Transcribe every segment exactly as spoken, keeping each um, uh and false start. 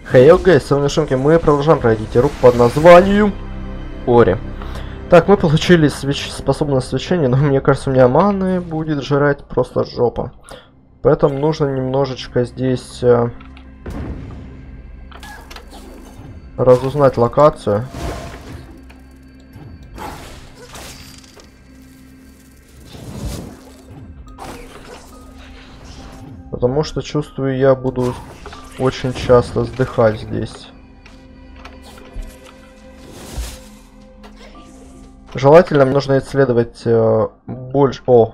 Хей, окей, сегодня шумки мы продолжаем проходить игру под названием Ори. Так, мы получили свеч... способность свечения, но мне кажется, у меня маны будет жрать просто жопа. Поэтому нужно немножечко здесь э, разузнать локацию. Потому что чувствую, я буду очень часто сдыхать здесь. Желательно мне нужно исследовать э, больше. О!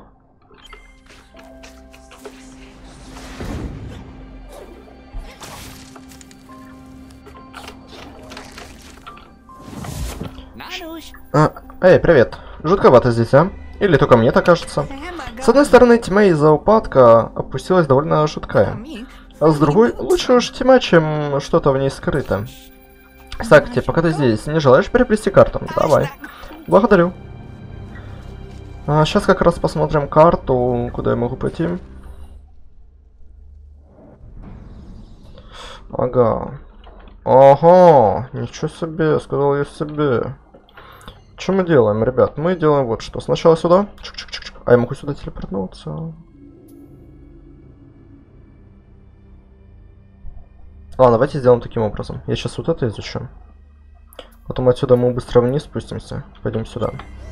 А, эй, привет. Жутковато здесь, а? Или только мне так кажется? С одной стороны, тьма из-за упадка опустилась довольно жуткая. А с другой, лучше уж тьма, чем что-то в ней скрыто. Кстати, пока ты здесь, не желаешь переплести карту? Давай. Благодарю. А, сейчас как раз посмотрим карту, куда я могу пойти. Ага. Ага, ничего себе, сказал я себе. Что мы делаем, ребят? Мы делаем вот что. Сначала сюда. Чик -чик -чик -чик. А я могу сюда телепортнуться. Ладно, давайте сделаем таким образом. Я сейчас вот это изучу. Потом отсюда мы быстро вниз спустимся. Пойдем сюда.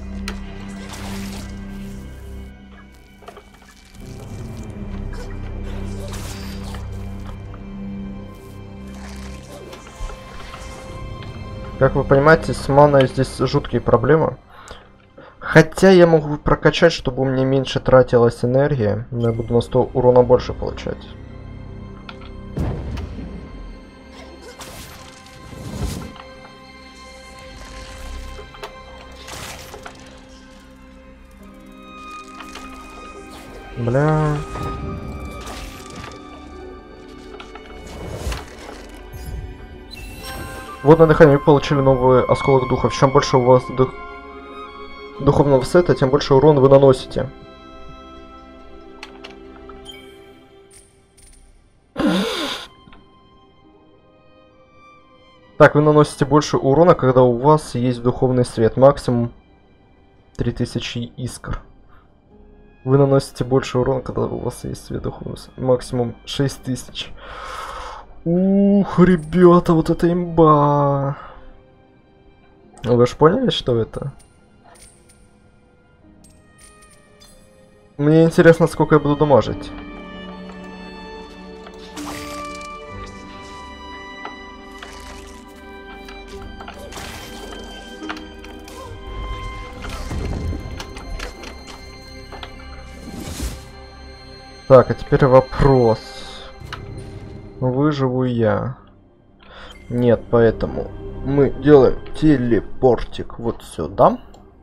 Как вы понимаете, с маной здесь жуткие проблемы. Хотя я могу прокачать, чтобы у меня меньше тратилась энергия. Но я буду на сто урона больше получать. Бля. Водное дыхание, вы получили новый осколок духов. Чем больше у вас дух... духовного сета, тем больше урона вы наносите. Так, вы наносите больше урона, когда у вас есть духовный свет. Максимум три тысячи искр. Вы наносите больше урона, когда у вас есть свет духовный свет. Максимум шесть тысяч. Ух, ребята, вот это имба. Вы же поняли, что это? Мне интересно, сколько я буду дамажить. Так, а теперь вопрос. Выживу я? Нет, поэтому мы делаем телепортик вот сюда.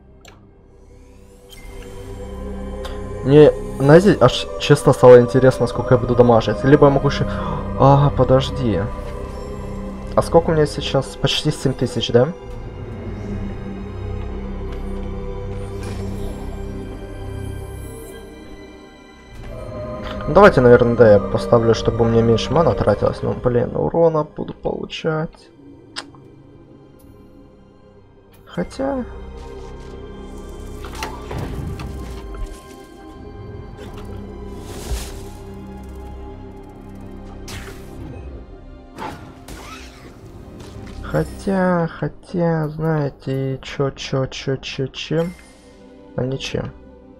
Мне, знаете, аж честно стало интересно, сколько я буду дамажить. Либо я могу еще... А, подожди. А сколько у меня сейчас? Почти семь тысяч, да? Давайте, наверное, да, я поставлю, чтобы у меня меньше мана тратилось. Ну, блин, урона буду получать. Хотя... Хотя, хотя, знаете, чё, чё, чё, чё, чем? А ничем.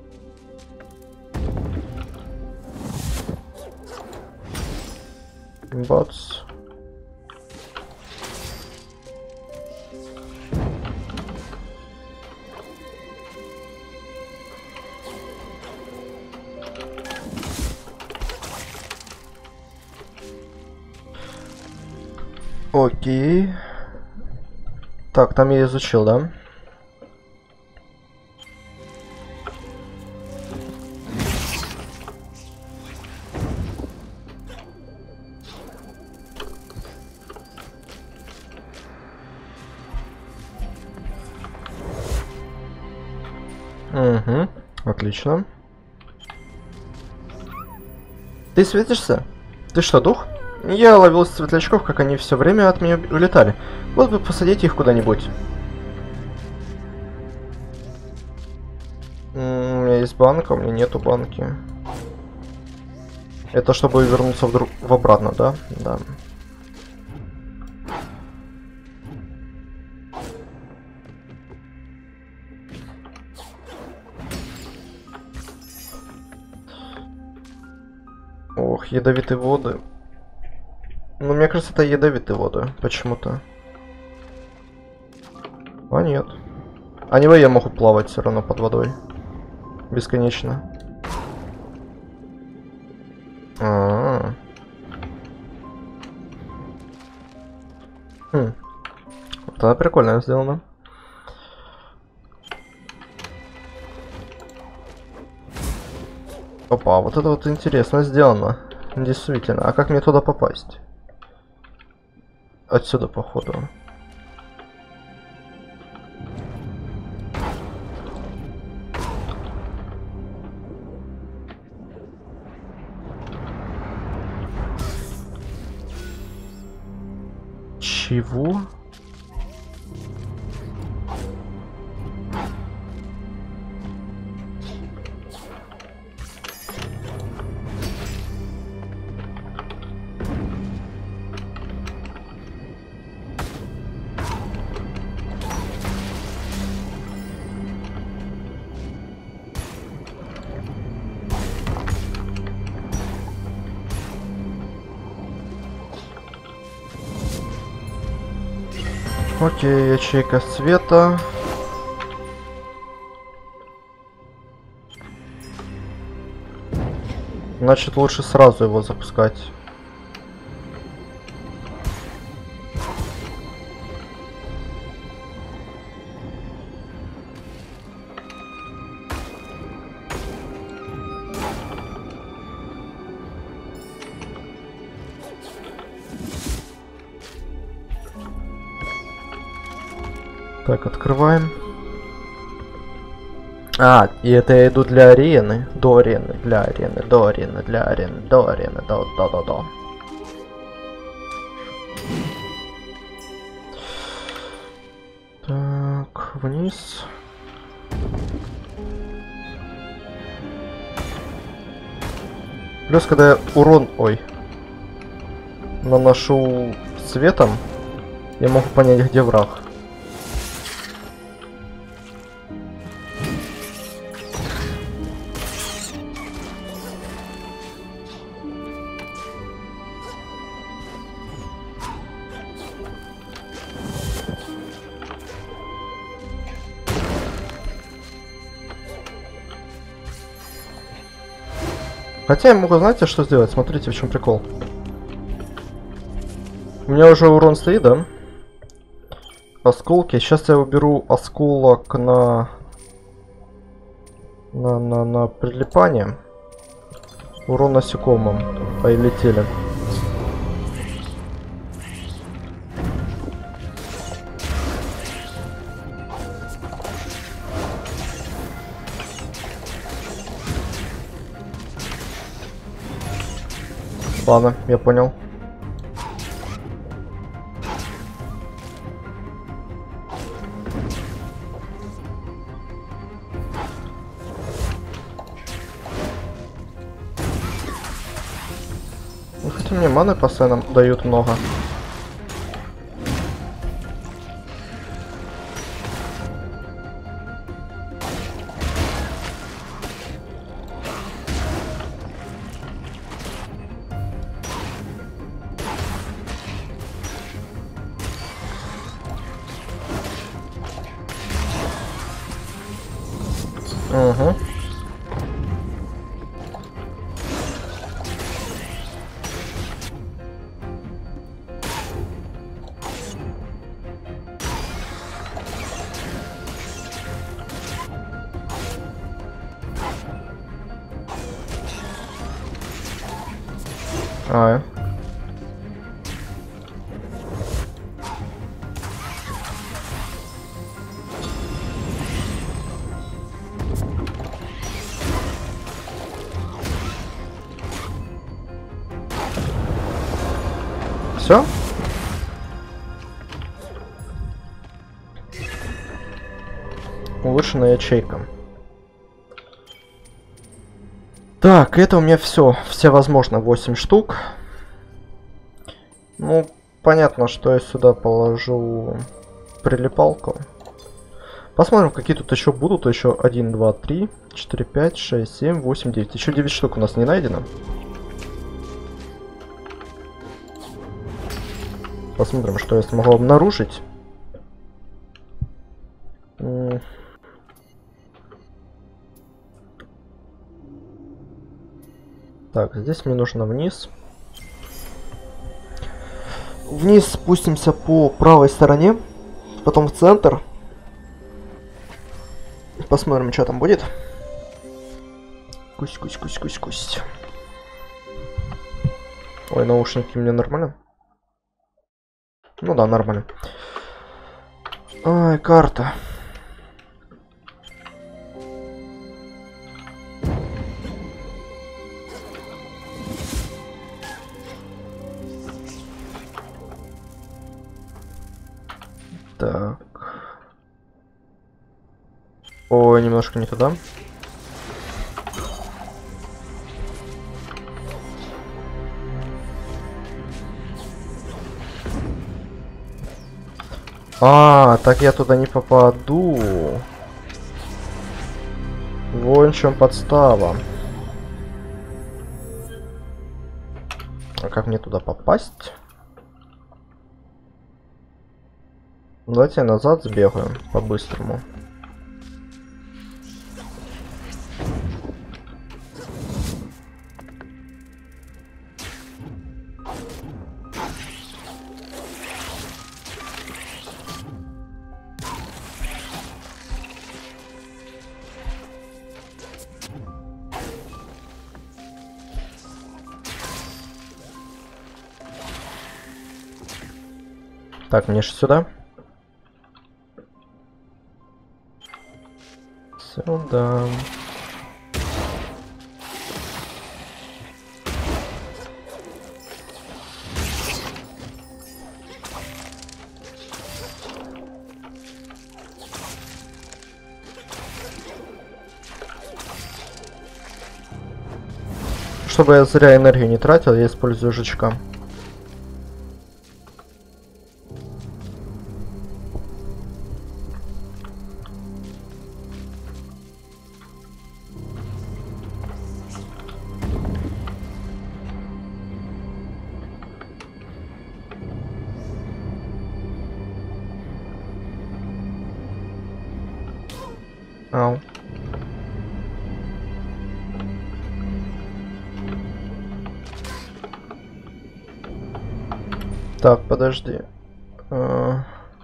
Ботс. Окей. Так, там я изучил, да? Угу, отлично. Ты светишься? Ты что, дух? Я ловил светлячков, как они все время от меня улетали. Вот бы посадить их куда-нибудь. У меня есть банка, у меня нету банки. Это чтобы вернуться в, друг... в обратно, да? Да. Ох, ядовитые воды. Ну, мне кажется, это ядовитые воды. Почему-то. А, нет. Они в воде могут плавать все равно под водой. Бесконечно. А-а-а. Хм. Вот она прикольно сделана. Опа, вот это вот интересно сделано. Действительно. А как мне туда попасть? Отсюда, походу. Чего? Окей, ячейка света. Значит, лучше сразу его запускать. Так, открываем. А, и это я иду для арены. До арены, для арены, до арены, для арены, до арены, до, до, до, до. Так, вниз. Плюс, когда я урон, ой, наношу светом, я могу понять, где враг. Хотя я могу, знаете, что сделать? Смотрите, в чем прикол. У меня уже урон стоит, да? Осколки. Сейчас я уберу осколок на... На, на, на прилипание. Урон насекомым. Полетели. Ладно, я понял. Ну, хотя мне маны постоянно дают много. Угу. А, Все? Улучшенная ячейка. Так, это у меня все. Все возможно восемь штук. Ну, понятно, что я сюда положу прилипалку. Посмотрим, какие тут еще будут. Еще один, два, три, четыре, пять, шесть, семь, восемь, девять. Еще девять штук у нас не найдено. Посмотрим, что я смогу обнаружить. Так, здесь мне нужно вниз. Вниз спустимся по правой стороне, потом в центр. Посмотрим, что там будет. Кусь, кусь, кусь, кусь, кусь. Ой, наушники у меня нормально? Ну да, нормально. Ай, карта. Так. Ой, немножко не туда. А, так я туда не попаду. Вон в чем подстава. А как мне туда попасть? Давайте я назад сбегаю по-быстрому. Так, мне же сюда. Сюда. Чтобы я зря энергию не тратил, я использую жучка. Ау. Так, подожди. А...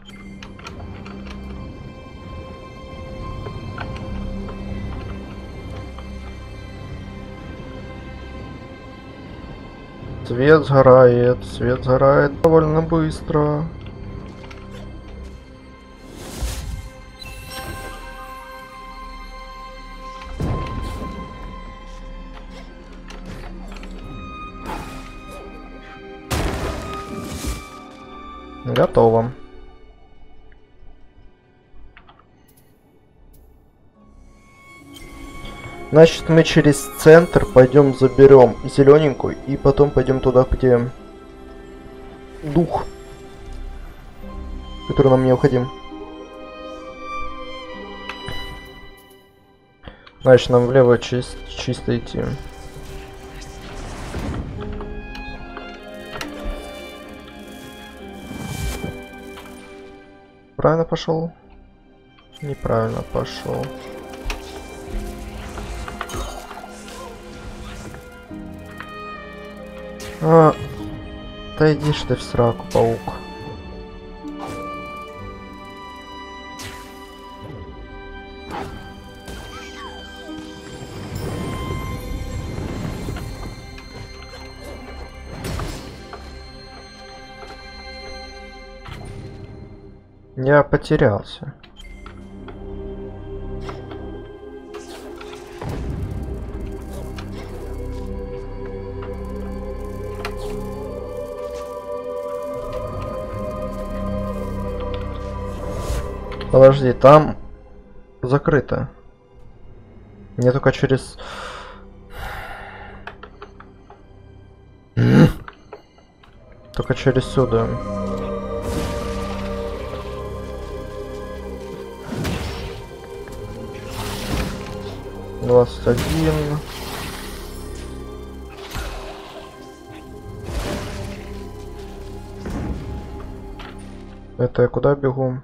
Свет сгорает, свет сгорает довольно быстро. Готово. Значит, мы через центр пойдем заберем зелененькую и потом пойдем туда, где дух, который нам необходим. Значит, нам влево чис чисто идти. Правильно пошел? Неправильно пошел. А, да идишь ты в сраку, паук. Я потерялся. Подожди, там закрыто. Мне только через... Только через сюда. Двадцать один. Это я куда бегу?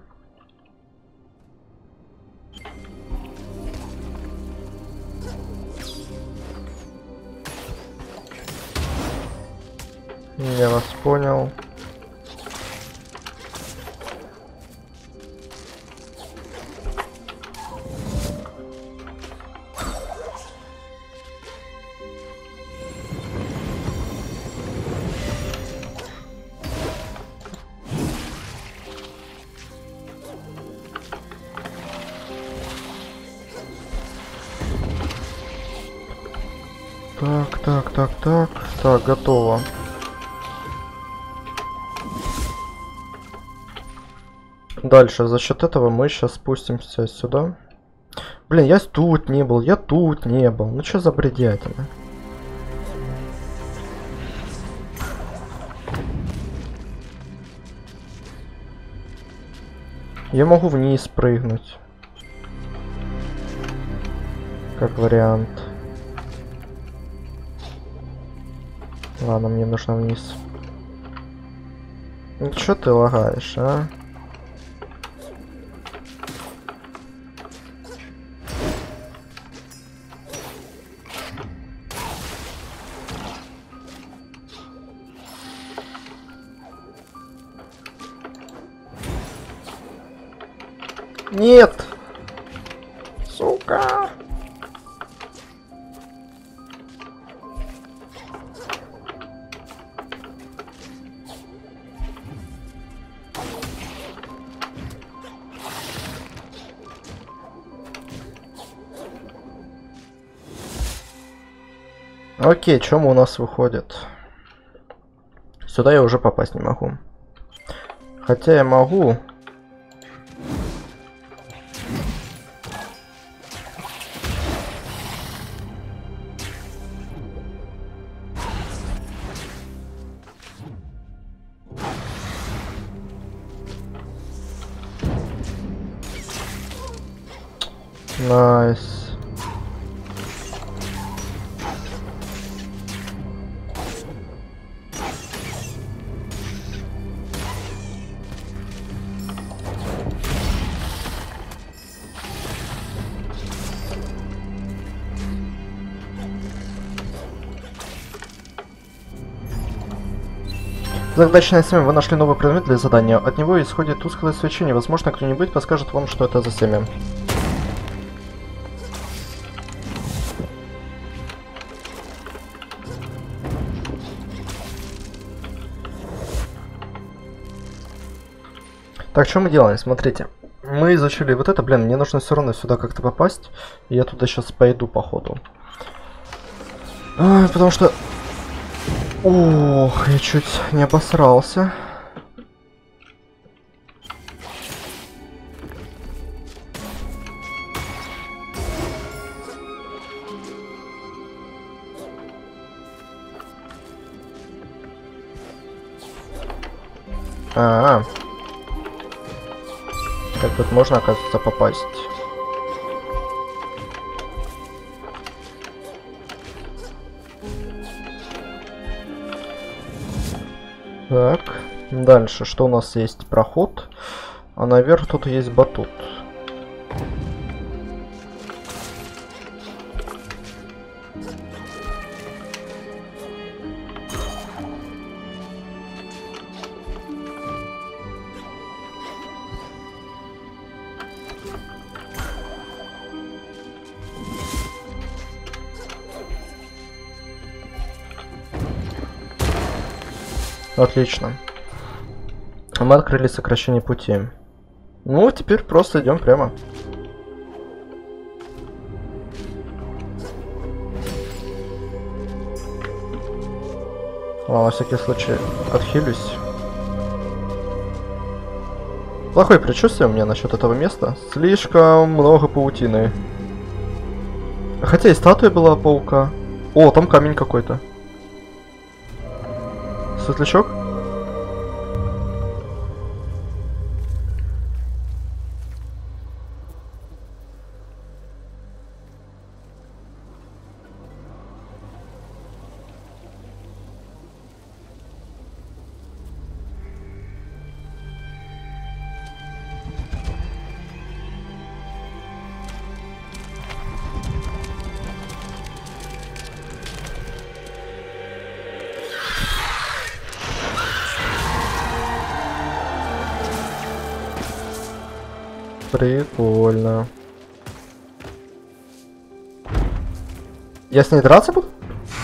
Я вас понял. Так, так, так, так. Так, готово. Дальше, за счет этого мы сейчас спустимся сюда. Блин, я тут не был, я тут не был. Ну что за бредятина? Я могу вниз прыгнуть. Как вариант. Ладно, мне нужно вниз. Ну чё ты лагаешь, а? Нет! Сука! Окей, чем у нас выходит? Сюда я уже попасть не могу. Хотя я могу. Найс. Загадочное семя. Вы нашли новый предмет для задания. От него исходит тусклое свечение. Возможно, кто-нибудь подскажет вам, что это за семя. Так, что мы делаем? Смотрите. Мы изучили вот это. Блин, мне нужно все равно сюда как-то попасть. И я туда сейчас пойду, походу. А, потому что... Ох, я чуть не обосрался. А-а-а. Как тут можно, оказывается, попасть? Так, дальше, что у нас есть? Проход, а наверх тут есть батут. Отлично. Мы открыли сокращение пути. Ну, теперь просто идем прямо. Ладно, на всякий случай отхилюсь. Плохое предчувствие у меня насчет этого места. Слишком много паутины. Хотя и статуя была паука. О, там камень какой-то. Светлячок? Прикольно. Я с ней драться буду?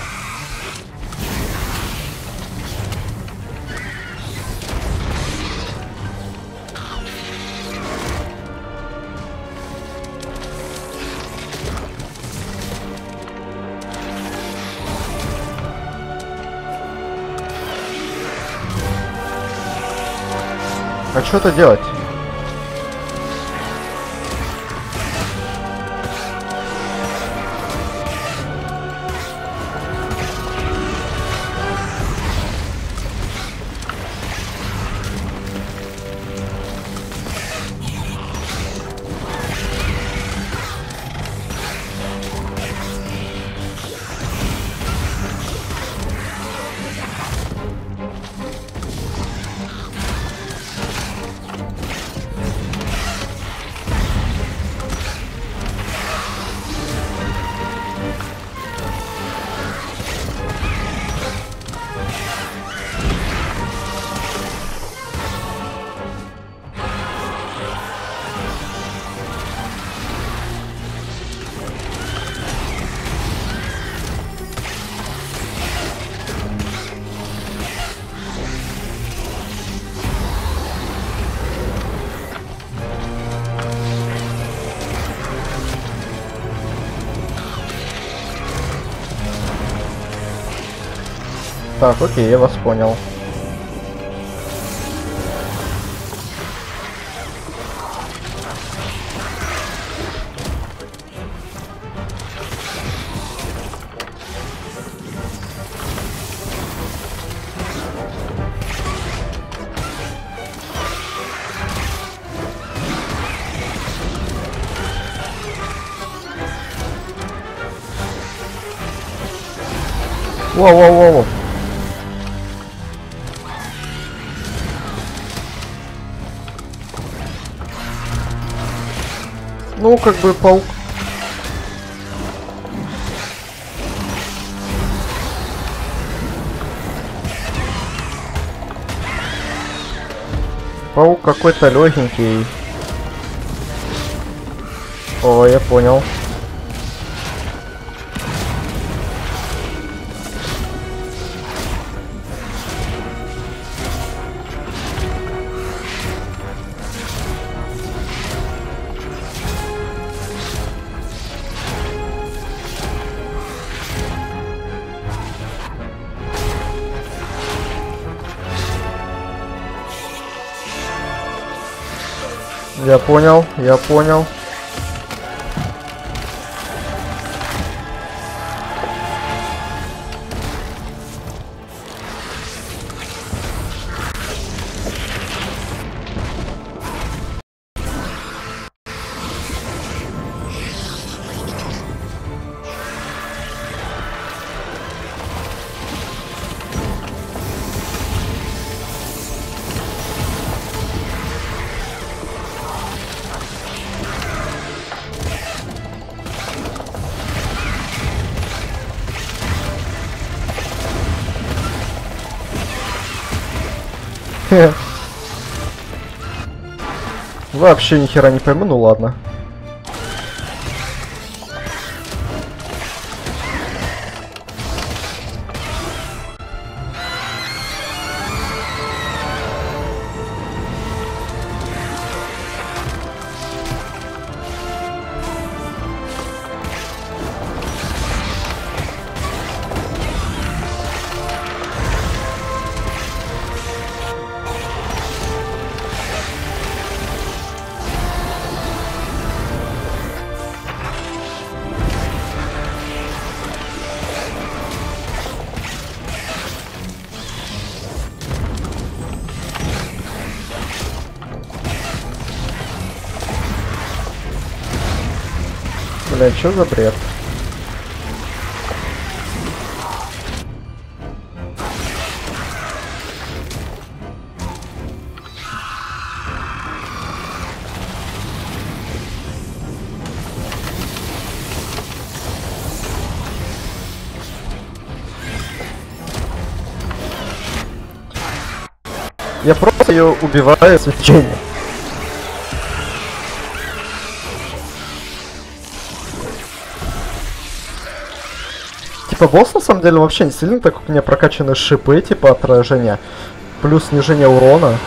А что-то делать? Так, окей, я вас понял. Воу-воу-воу. Ну, как бы паук. Паук какой-то легенький. О, я понял. Я понял, я понял. Вообще ни хера не пойму, ну ладно. Бля, что за бред? Я просто ее убиваю свечением. Типа босс на самом деле вообще не сильно, так как у меня прокачаны шипы типа отражения, плюс снижение урона.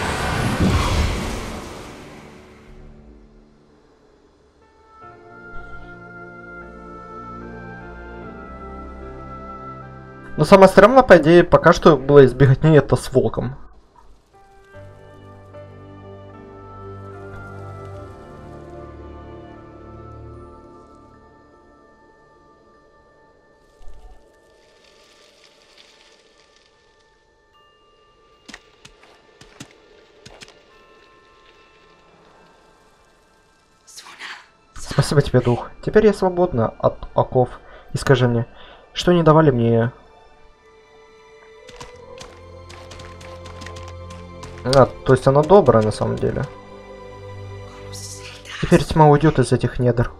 Но самое стрёмное, по идее, пока что было избегать не это с волком. Спасибо тебе, дух. Теперь я свободна от оков. И скажи мне, что не давали мне... А, то есть она добрая на самом деле. Теперь тьма уйдет из этих недр.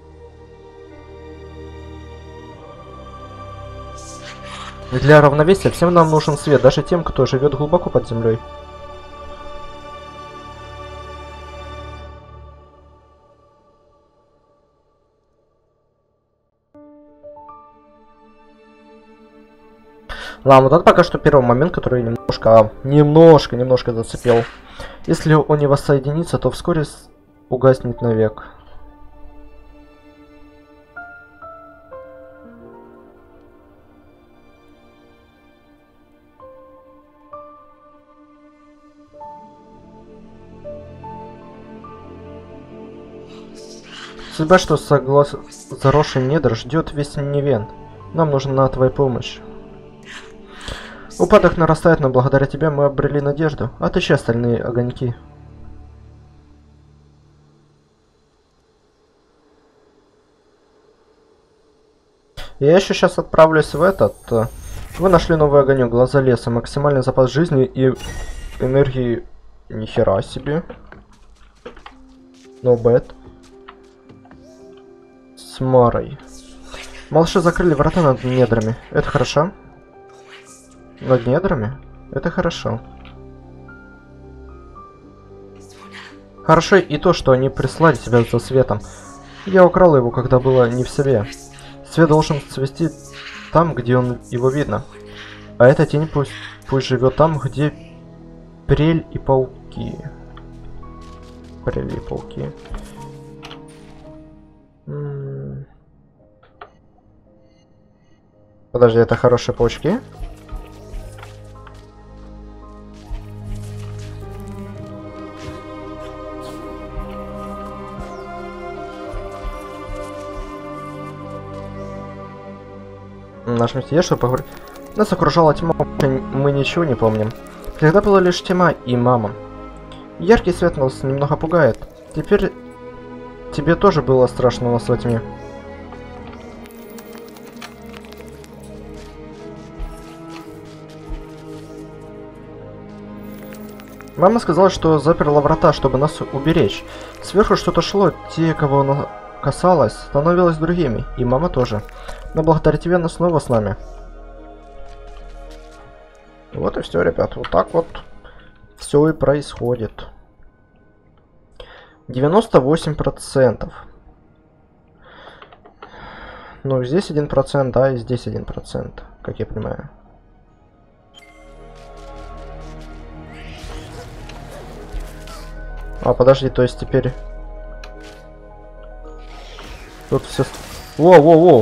Для равновесия всем нам нужен свет, даже тем, кто живет глубоко под землей. Ладно, вот это пока что первый момент, который немножко, немножко, немножко зацепил. Если он не воссоединится, то вскоре угаснет навек. Судьба, что соглас... заросший недр, ждет весь Нивен. Нам нужна твоя помощь. Упадок нарастает, но благодаря тебе мы обрели надежду. Отыщи остальные огоньки. Я еще сейчас отправлюсь в этот. Вы нашли новый огонек, глаза леса, максимальный запас жизни и энергии. Нихера себе. No bad. С Марой. Малыши закрыли врата над недрами. Это хорошо? Над недрами? Это хорошо. Хорошо и то, что они прислали тебя за светом. Я украл его, когда было не в себе. Свет должен цвести там, где он его видно. А эта тень пусть, пусть живет там, где прель и пауки. Прель и пауки. М-м. Подожди, это хорошие паучки? Нажмите Е, чтобы поговорить. Нас окружала тьма, мы ничего не помним. Тогда была лишь тьма и мама. Яркий свет нас немного пугает. Теперь тебе тоже было страшно у нас во тьме. Мама сказала, что заперла врата, чтобы нас уберечь. Сверху что-то шло, те, кого она касалась, становилась другими, и мама тоже. Но благодаря тебе она снова с нами. Вот и все, ребят. Вот так вот все и происходит. девяносто восемь процентов. Ну, здесь один процент, да, и здесь один процент, как я понимаю. А, подожди, то есть теперь... Тут все... Воу-воу-воу!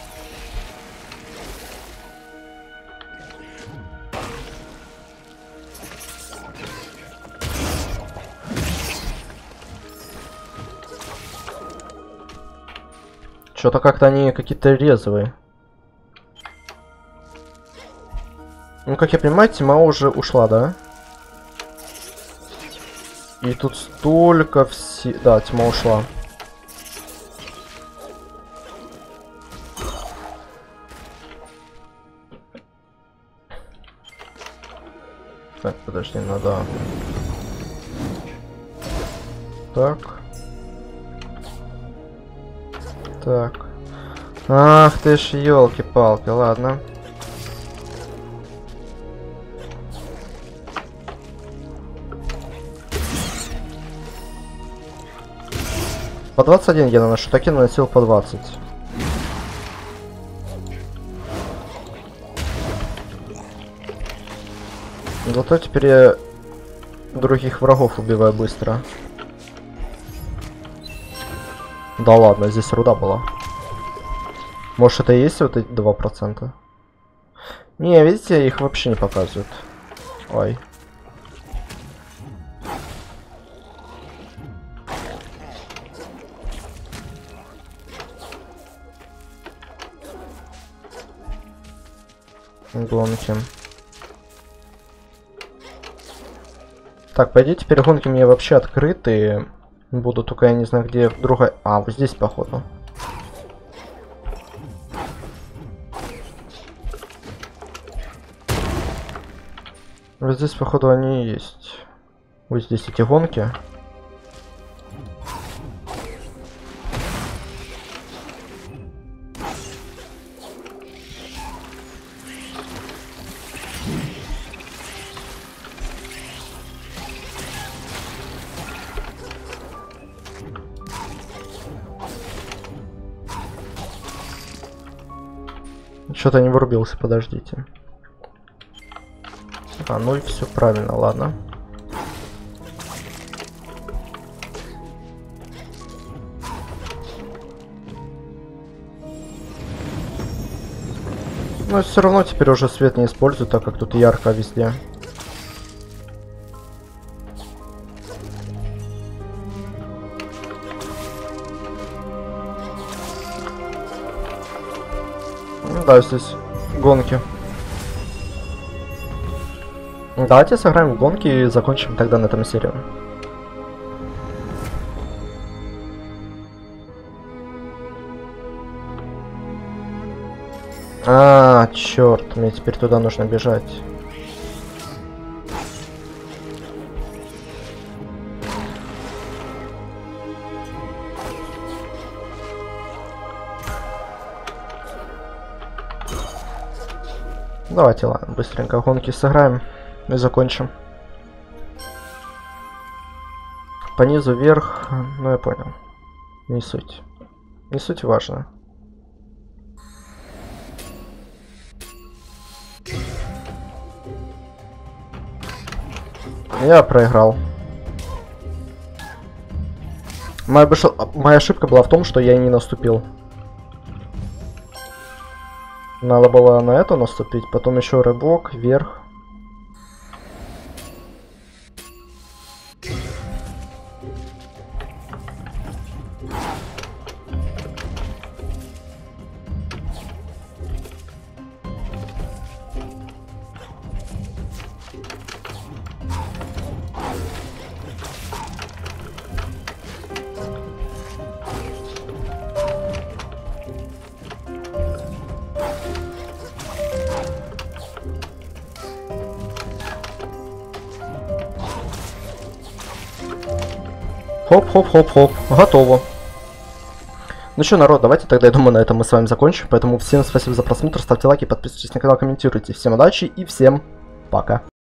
Что-то как-то они какие-то резвые. Ну, как я понимаю, тьма уже ушла, да? И тут столько все... Да, тьма ушла. Так, подожди, надо... Так. Так. Ах ты ж, елки-палки, ладно. По двадцать один я наношу, так и наносил по двадцать. Зато теперь я других врагов убиваю быстро. Да ладно, здесь руда была. Может, это и есть вот эти два процента? Не, видите, их вообще не показывают. Ой. Гонки. Так, по идее, теперь гонки мне вообще открыты. Буду только, я не знаю, где другая... А, вот здесь, походу. Вот здесь, походу, они и есть. Вот здесь эти гонки. Что-то не вырубился, подождите. А, ну и все правильно, ладно. Но все равно теперь уже свет не использую, так как тут ярко везде. Да, здесь гонки. Давайте сыграем в гонки и закончим тогда на этом серию. А, черт, мне теперь туда нужно бежать. Давайте, ладно, быстренько гонки сыграем и закончим. По низу вверх, ну я понял. Не суть. Не суть важно. Я проиграл. Моя, быш... Моя ошибка была в том, что я не наступил. Надо было на это наступить, потом еще рыбок, вверх. Хоп-хоп-хоп-хоп. Готово. Ну что, народ, давайте тогда, я думаю, на этом мы с вами закончим. Поэтому всем спасибо за просмотр, ставьте лайки, подписывайтесь на канал, комментируйте. Всем удачи и всем пока.